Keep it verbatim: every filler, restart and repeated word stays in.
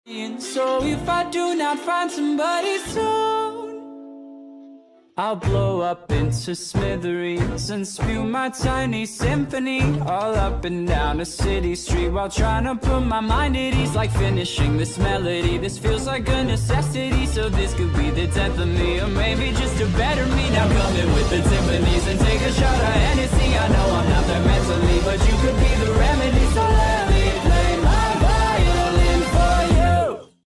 So if I do not find somebody soon, I'll blow up into smithereens and spew my tiny symphony all up and down a city street while trying to put my mind at ease. Like finishing this melody, this feels like a necessity. So this could be the death of me, or maybe just a better me. Now come in with the timpanis and take a shot